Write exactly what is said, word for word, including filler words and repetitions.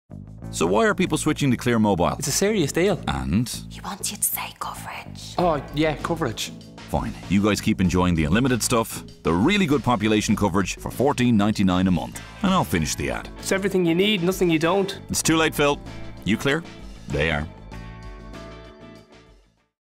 So why are people switching to Clear Mobile? It's a serious deal. And? He wants you to say coverage. Oh, yeah, coverage. Fine, you guys keep enjoying the unlimited stuff, the really good population coverage for fourteen ninety-nine a month. And I'll finish the ad. It's everything you need, nothing you don't. It's too late, Phil. You clear? They are.